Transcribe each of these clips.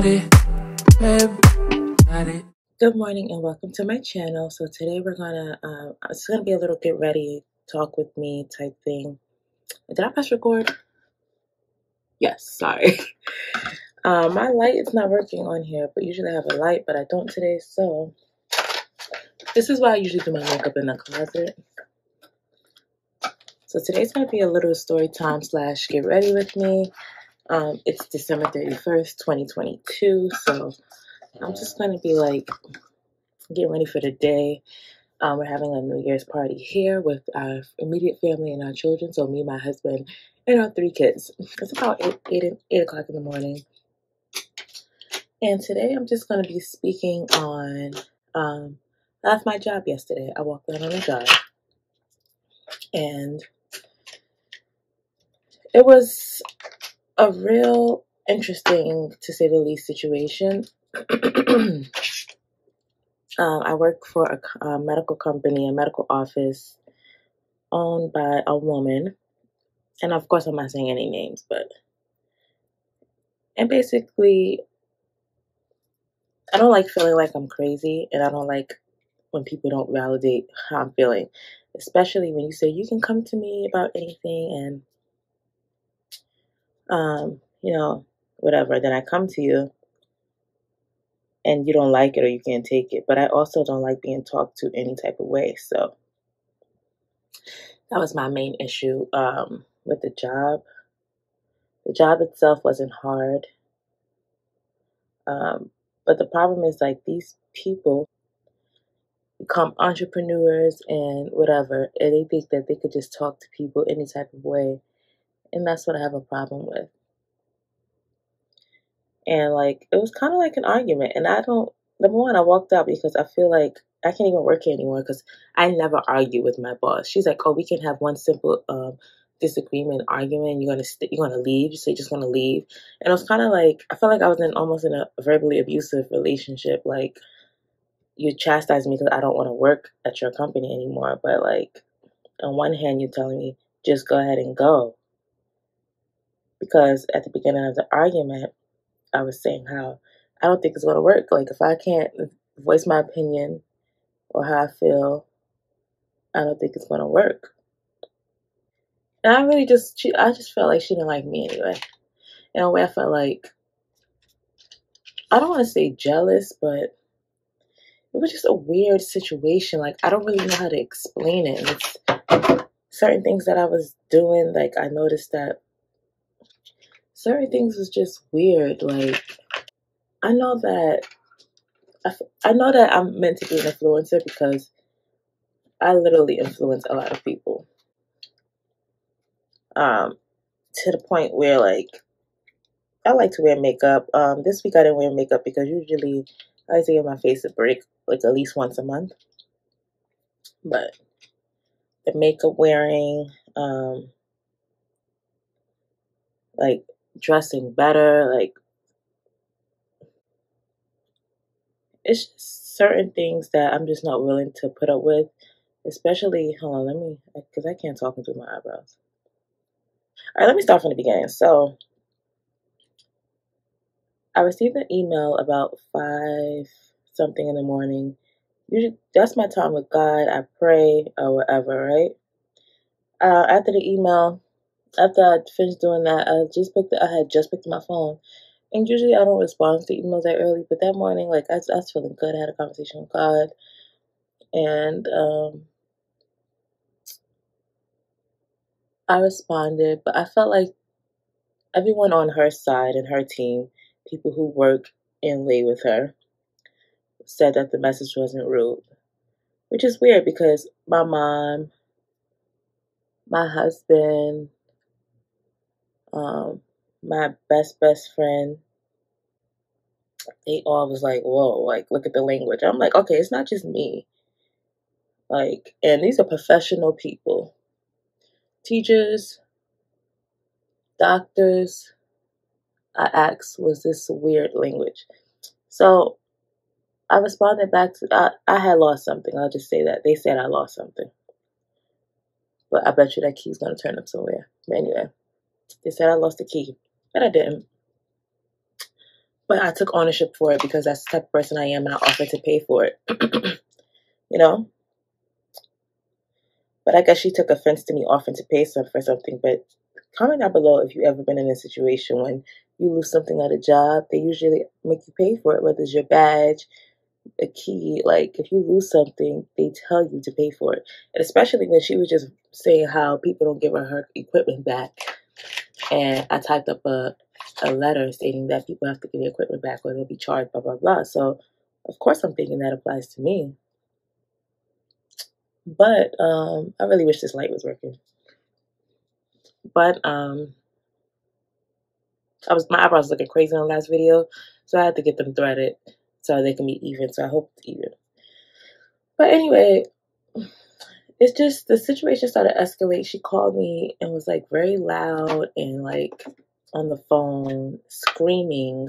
Good morning and welcome to my channel. So today we're gonna, it's gonna be a little get ready, talk with me type thing. Did I press record? Yes, sorry. My light is not working on here, but usually I have a light, but I don't today. So this is why I usually do my makeup in the closet. So today's gonna be a little story time / get ready with me. It's December 31st, 2022. So I'm just gonna be like getting ready for the day. We're having a New Year's party here with our immediate family and our children. So me, my husband, and our 3 kids. It's about 8 o'clock in the morning. And today I'm just going to be speaking on, I left my job yesterday. I walked out on a job. And it was a real interesting, to say the least, situation. I work for a medical company, a medical office owned by a woman. And of course, I'm not saying any names, and basically, I don't like feeling like I'm crazy, and I don't like when people don't validate how I'm feeling, especially when you say you can come to me about anything and, whatever. Then I come to you and you don't like it or you can't take it. But I also don't like being talked to any type of way. So that was my main issue with the job. The job itself wasn't hard. But the problem is, like, these people become entrepreneurs and whatever, and they think that they could just talk to people any type of way. And that's what I have a problem with. And, like, it was kind of like an argument. And number one, I walked out because I feel like I can't even work here anymore because I never argue with my boss. She's like, oh, we can have one simple disagreement, argument, and you're gonna leave. So you're just gonna leave. And it was kind of like, I felt like I was almost in a verbally abusive relationship. Like, you chastise me because I don't want to work at your company anymore. But, like, on one hand, you're telling me, just go ahead and go. Because at the beginning of the argument, I was saying how I don't think it's going to work. Like, if I can't voice my opinion or how I feel, I don't think it's going to work. And I just felt like she didn't like me anyway. In a way, I felt like, I don't want to say jealous, but it was just a weird situation. Like, I don't really know how to explain it. And it's certain things that I was doing, like, I noticed that certain things was just weird. Like, I know that I'm meant to be an influencer because I literally influence a lot of people. To the point where, like, I like to wear makeup. This week I didn't wear makeup because usually I like to give my face a break, like, at least once a month. But the makeup wearing, like, dressing better, like, it's just certain things that I'm just not willing to put up with. Especially, hold on, because I can't talk into my eyebrows. All right, let me start from the beginning. So, I received an email about 5 something in the morning. Usually, that's my time with God. I pray or whatever, right? After the email, after I finished doing that, I had just picked up my phone. And usually I don't respond to emails that early, but that morning, like, I was feeling good. I had a conversation with God. And I responded, but I felt like everyone on her side and her team, people who work and lay with her, said that the message wasn't rude. Which is weird because my mom, my husband, my best friend, they all was like, whoa, like, look at the language. I'm like, okay, it's not just me. Like, and these are professional people. Teachers, doctors. I asked, was this weird language? So I responded back to, I had lost something. I'll just say that. They said I lost something. But I bet you that key's going to turn up somewhere. But anyway, they said I lost the key. But I didn't. But I took ownership for it because that's the type of person I am, and I offered to pay for it. You know? But I guess she took offense to me offering to pay for something. But comment down below if you ever been in a situation when you lose something at a job. They usually make you pay for it, whether it's your badge, a key. Like, if you lose something, they tell you to pay for it. And especially when she was just saying how people don't give her equipment back. And I typed up a letter stating that people have to give their equipment back or they'll be charged, blah, blah, blah. So, of course, I'm thinking that applies to me. But I really wish this light was working. But my eyebrows looking crazy in the last video, so I had to get them threaded so they can be even. So I hope it's even. But anyway, it's just the situation started to escalate. She called me and was like very loud and like on the phone screaming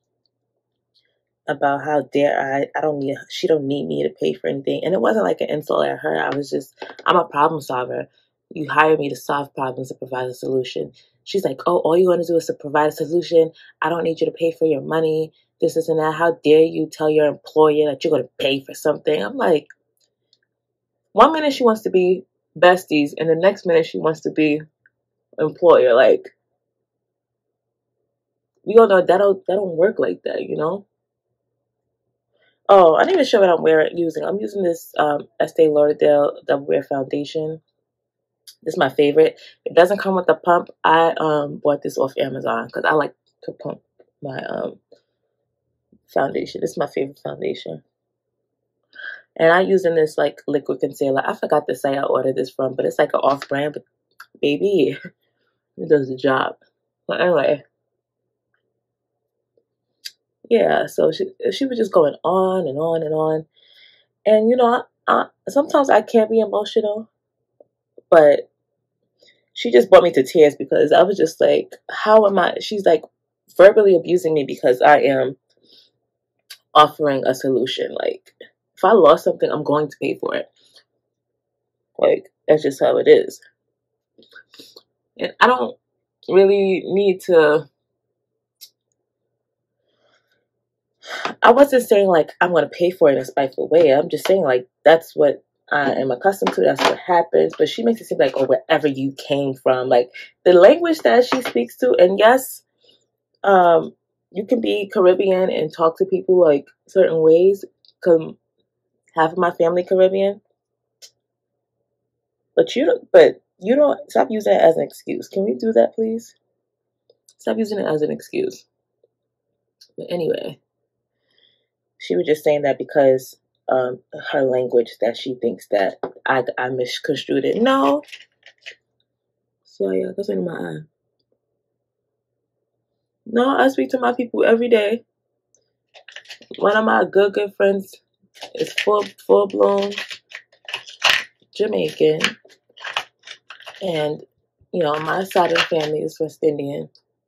about how dare she don't need me to pay for anything. And it wasn't like an insult at her. I'm a problem solver. You hire me to solve problems and provide a solution. She's like, oh, all you want to do is to provide a solution. I don't need you to pay for your money. This, and that. How dare you tell your employer that you're going to pay for something? I'm like, one minute she wants to be besties, and the next minute she wants to be employer. Like, we all know that don't work like that, you know? Oh, I didn't even show what I'm using. I'm using this Estee Lauder Double Wear Foundation. This is my favorite. It doesn't come with a pump. I bought this off Amazon because I like to pump my foundation. This is my favorite foundation. And I use in this like liquid concealer. I forgot the site I ordered this from, but it's like an off-brand. But baby, it does the job. But anyway. Yeah, so she was just going on and on and on. And, you know, sometimes I can't be emotional, but she just brought me to tears because I was just like, how am I? She's like verbally abusing me because I am offering a solution. Like, if I lost something, I'm going to pay for it. Like, that's just how it is. And I don't really need to. I wasn't saying like I'm going to pay for it in a spiteful way. I'm just saying like that's what I am accustomed to. That's what happens. But she makes it seem like, oh, wherever you came from, like the language that she speaks to. And yes, you can be Caribbean and talk to people like certain ways. Cause half of my family Caribbean, but you don't stop using it as an excuse. Can we do that, please? Stop using it as an excuse. But anyway. She was just saying that because her language that she thinks that I misconstrued it. No. So yeah, that's in my eye. No, I speak to my people every day. One of my good friends is full blown Jamaican, and you know my side of the family is West Indian,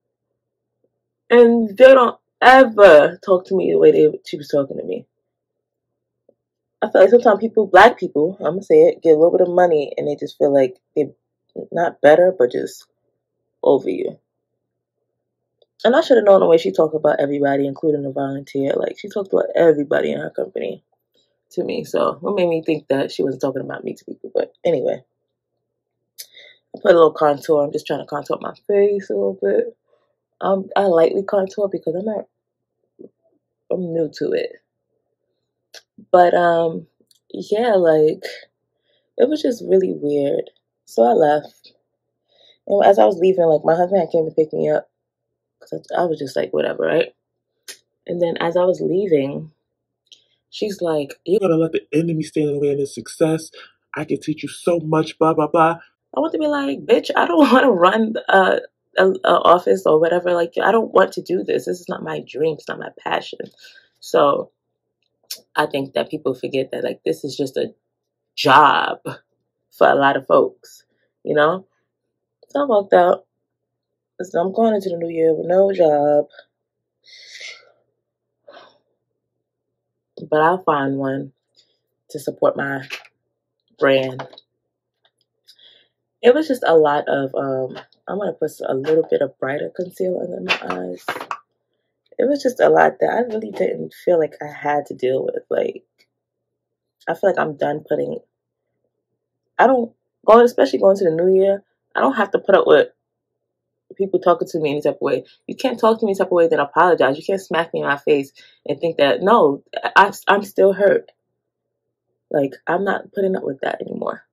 and they don't ever talk to me the way she was talking to me. I feel like sometimes black people, I'm gonna say it, get a little bit of money and they just feel like they're not better, but just over you. And I should have known the way she talked about everybody, including the volunteer. Like, she talked about everybody in her company to me. So, what made me think that she wasn't talking about me to people? But anyway, I put a little contour. I'm just trying to contour my face a little bit. I lightly contour because I'm new to it. But, yeah, like, it was just really weird. So I left. And as I was leaving, like, my husband came to pick me up. Because I was just like, whatever, right? And then as I was leaving, she's like, you're going to let the enemy stand in the way of his success. I can teach you so much, blah, blah, blah. I want to be like, bitch, I don't want to run an office or whatever. Like, I don't want to do this. This is not my dream. It's not my passion. So I think that people forget that, like, this is just a job for a lot of folks, you know? So I walked out. So I'm going into the new year with no job. But I'll find one to support my brand. It was just a lot of, I'm going to put a little bit of brighter concealer under my eyes. it was just a lot that I really didn't feel like I had to deal with. Like, I feel like I'm done putting. I don't especially going to the new year. I don't have to put up with people talking to me any type of way. You can't talk to me any type of way, then apologize. You can't smack me in my face and think that no, I'm still hurt. Like, I'm not putting up with that anymore.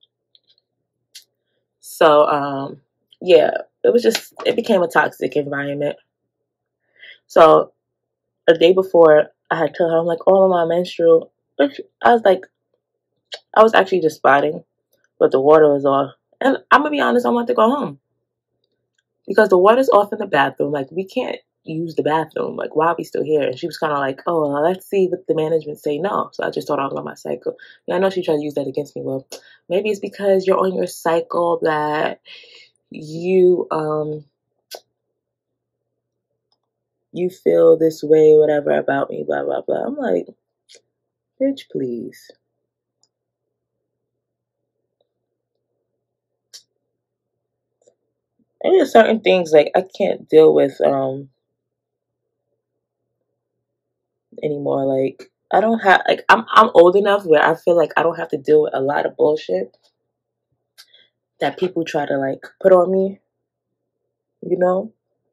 So, yeah, it became a toxic environment. So, a day before, I had told her, I'm like, oh, my menstrual. I was like, I was actually just spotting, but the water was off. And I'm going to be honest, I want to go home. Because the water's off in the bathroom. Like, we can't use the bathroom. Like, why are we still here? And she was kind of like, oh, well, let's see what the management say. No. So I just told her I was on my cycle. Yeah, I know she tried to use that against me. Well, maybe it's because you're on your cycle that you feel this way, whatever, about me, blah, blah, blah. I'm like, bitch, please. And there's certain things, like, I can't deal with anymore. Like, I don't have, like, I'm old enough where I feel like I don't have to deal with a lot of bullshit that people try to, like, put on me, you know?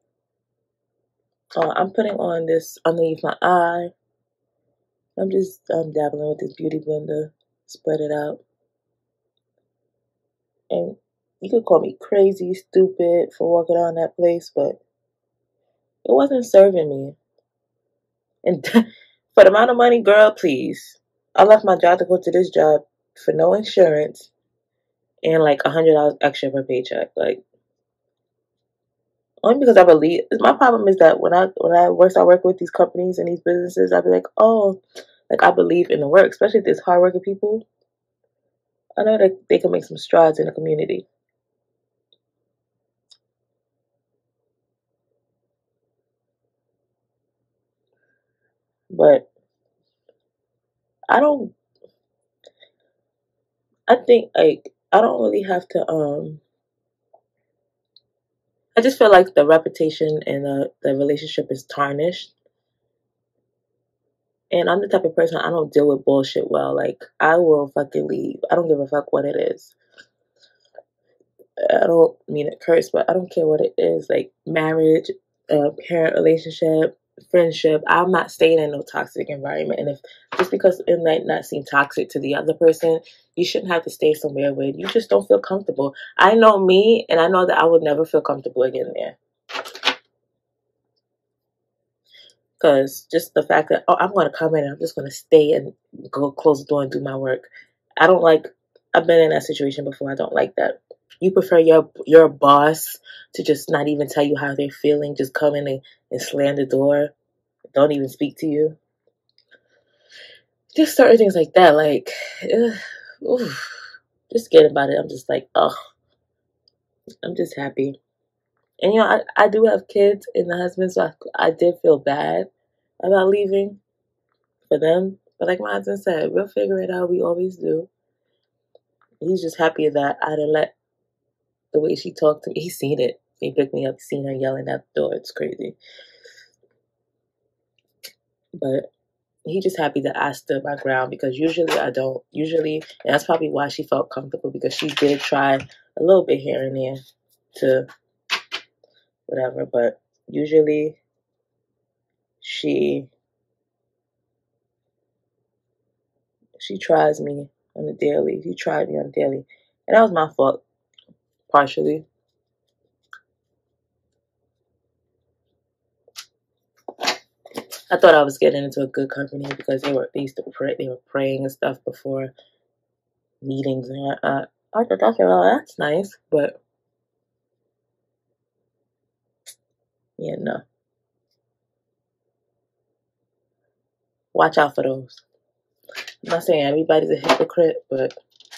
I'm putting on this underneath my eye. I'm just dabbling with this beauty blender, spread it out. And you could call me crazy, stupid for walking on that place, but it wasn't serving me. And for the amount of money, girl, please. I left my job to go to this job for no insurance and like $100 extra per paycheck. Like, only because I believe. My problem is that when I start working with these companies and these businesses, I'll be like, oh, like, I believe in the work, especially if there's hardworking people. I know that they can make some strides in the community. But I don't. I think, like, I don't really have to. I just feel like the reputation and the relationship is tarnished. And I'm the type of person, I don't deal with bullshit well. Like, I will fucking leave. I don't give a fuck what it is. I don't mean it curse, but I don't care what it is. Like, marriage, parent relationship, friendship. I'm not staying in no toxic environment. And if just because it might not seem toxic to the other person, you shouldn't have to stay somewhere where you just don't feel comfortable. I know me, and I know that I would never feel comfortable again there. Because just the fact that, oh, I'm going to come in and I'm just going to stay and go close the door and do my work. I don't like, I've been in that situation before. I don't like that. You prefer your boss to just not even tell you how they're feeling, just come in and slam the door, don't even speak to you. Just certain things like that, like, just get about it. I'm just like, oh, I'm just happy. And I do have kids and a husband, so I did feel bad about leaving for them. But like my husband said, we'll figure it out. We always do. He's just happy that I didn't let the way she talked to me. He's seen it. He picked me up, seen her yelling at the door. It's crazy. But he's just happy that I stood my ground, because usually I don't. Usually, and that's probably why she felt comfortable, because she did try a little bit here and there to whatever. But usually she tries me on the daily. She tried me on the daily. And that was my fault, partially. I thought I was getting into a good company because they used to pray, they were praying and stuff before meetings, and I thought, okay, well, that's nice, but yeah, no. Watch out for those. I'm not saying everybody's a hypocrite, but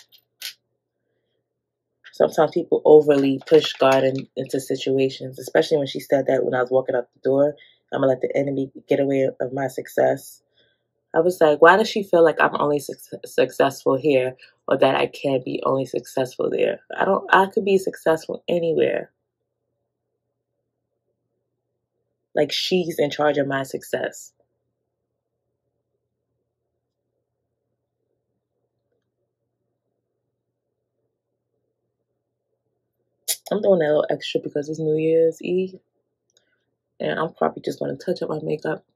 sometimes people overly push God into situations, especially when she said that when I was walking out the door, I'm gonna let the enemy get away of my success. I was like, why does she feel like I'm only successful here, or that I can't be only successful there? I could be successful anywhere. like she's in charge of my success. I'm doing that little extra because it's New Year's Eve, and I'm probably just going to touch up my makeup.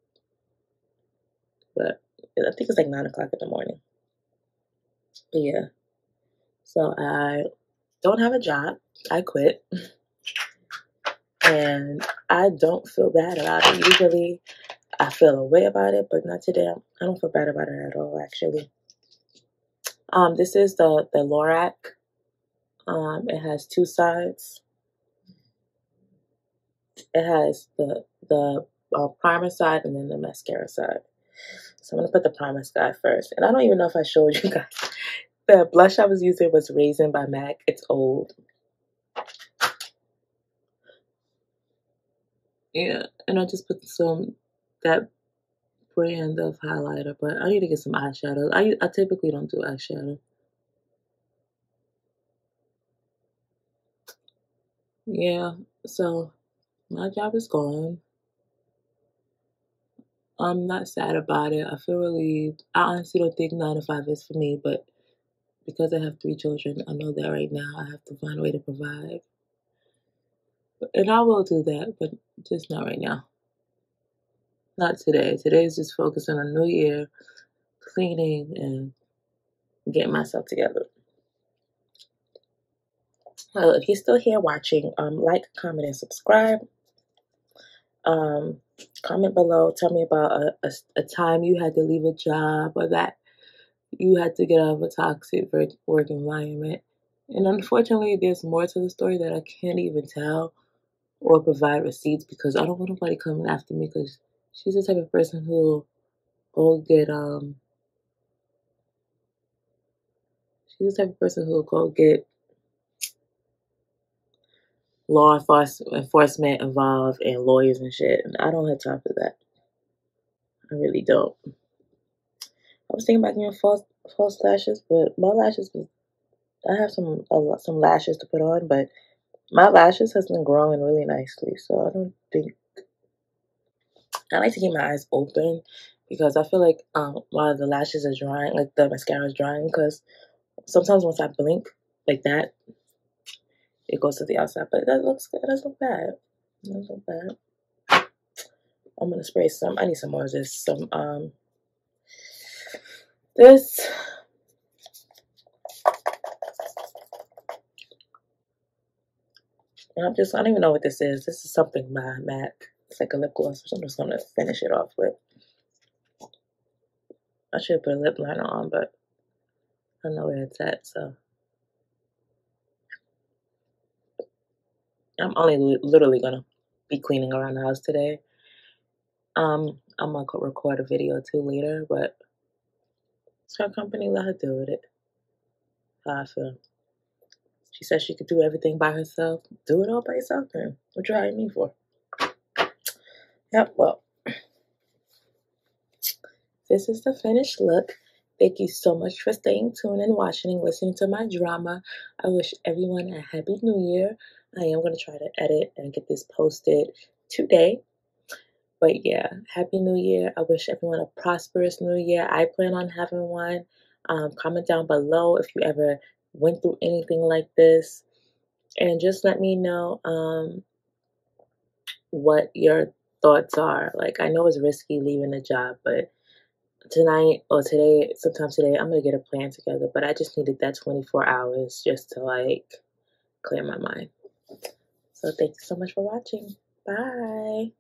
But I think it's like 9 o'clock in the morning. But yeah, so I don't have a job. I quit, and I don't feel bad about it. Usually, I feel a way about it, but not today. I don't feel bad about it at all, actually. This is the Lorac. It has two sides. It has the primer side and then the mascara side. So I'm gonna put the primer side first. And I don't even know if I showed you guys. The blush I was using was Raisin by MAC. It's old. Yeah, and I just put that brand of highlighter, but I need to get some eyeshadow. I typically don't do eyeshadow. Yeah, so my job is gone. I'm not sad about it. I feel relieved. I honestly don't think 9 to 5 is for me, but because I have 3 children, I know that right now I have to find a way to provide. And I will do that, but just not right now. Not today. Today is just focusing on New Year, cleaning, and getting myself together. Well, if you're still here watching, like, comment, and subscribe. Comment below. Tell me about a time you had to leave a job or that you had to get out of a toxic work environment. And unfortunately, there's more to the story that I can't even tell or provide receipts because I don't want nobody coming after me because she's the type of person who will get she's the type of person who will go get law enforcement involved and lawyers and shit. And I don't have time for that. I really don't. I was thinking about getting false lashes, but my lashes was I have some lashes to put on, but my lashes has been growing really nicely, so I don't think I like to keep my eyes open because I feel like while the lashes are drying, like the mascara is drying, because sometimes once I blink like that, it goes to the outside. But that looks good. It doesn't look bad. It doesn't look bad. I'm gonna spray some. I need some more of this. This. And I don't even know what this is. This is something by MAC. It's like a lip gloss, which I'm just gonna finish it off with. I should put a lip liner on, but I don't know where it's at, so. I'm only literally gonna be cleaning around the house today. I'm gonna record a video too later, but it's her company, let her do with it. How I feel. She said she could do everything by herself. Do it all by yourself then. What you hiring me for? Yep, well, this is the finished look. Thank you so much for staying tuned and watching and listening to my drama. I wish everyone a happy new year. I am going to try to edit and get this posted today. But yeah, happy new year. I wish everyone a prosperous new year. I plan on having one. Comment down below if you ever went through anything like this. And just let me know what your thoughts are. Like, I know it's risky leaving a job, but tonight or today, sometime today, I'm going to get a plan together. But I just needed that 24 hours just to, like, clear my mind. So thank you so much for watching. Bye.